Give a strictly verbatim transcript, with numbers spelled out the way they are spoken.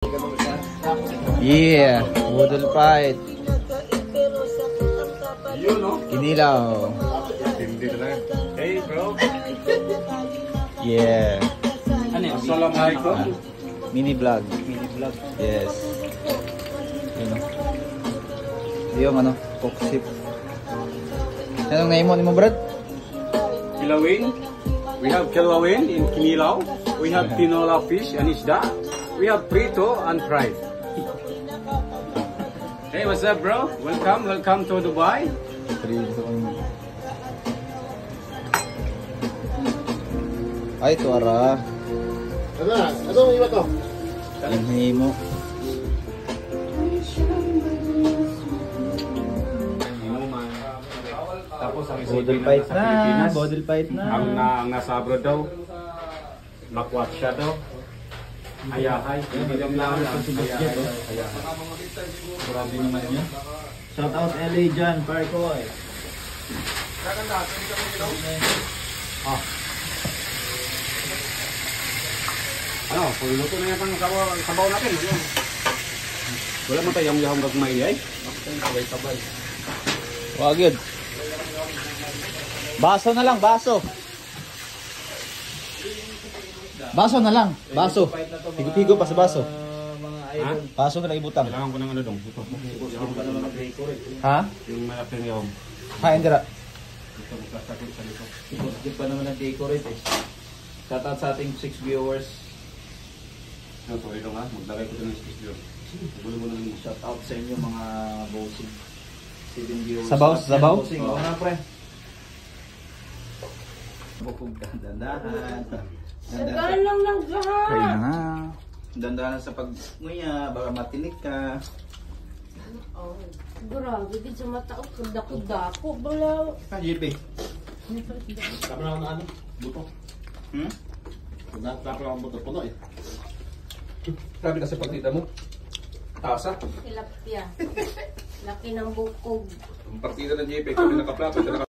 Yeah, Woodle fight. You know? Kinilaw. Hey bro. Yeah. Assalamualaikum. Ah, mini vlog. Mini vlog. Yes. Yun o. Yung ano, cocksip. Anong name mo ni mo, Brad? Kilawin. We have kilawin in Kinilaw. We have tinola fish and isda. We have prito and fried. Hey, what's up bro? Welcome, welcome to Dubai. Ay, ito ara. Ano na? Ano iba to? Yung name mo. Tapos ang Bodil isipin fight sa na. Pilipinas, Bodil fight na. ang, na, ang nasa abroad daw, lakwat siya daw. Ayahay. Hindi lang lang. Ayahay. Grabe naman yun. Shout out L A John Parkoy. Ah. Ano, puluto na yan ang sabaw, sabaw natin. Ano? Wala mo tayong yahong gagmay ay. Sabay-sabay. Wag yun. Baso na lang, baso. Baso na lang, baso. Higo-higo pa sa baso. Ha? Baso na lang ibutang. Kailangan ko ng ano dong. Ito. Ha? Yung malaking yahong. Kain dira. Ito, plastic sa likod. Ibutang pa naman ang decorate eh. Shout out sa ating six viewers. No, sorry dong ha. Maglagay ko ito ng space dito. Gulo mo naman. Shout out sa inyo mga bossing. Seven viewers. Sabaw? Sabaw? Bossing, oo na pre. Bukog dandahan. Sagaan lang ng lahat. Kaya na nga. Dandahan sa pag-nguya, baka matinik ka. Oh, grabe din sa mata ko. Kuda-kuda ko. Bala. Ah, J P. Tama na ako na ano? Buto. Hmm? Tama na ako buto. Puno eh. Grabe kasi pagtita mo. Tasa. Tilapia. Laki ng bukog. Ang partida ng J P, kami nakaplato.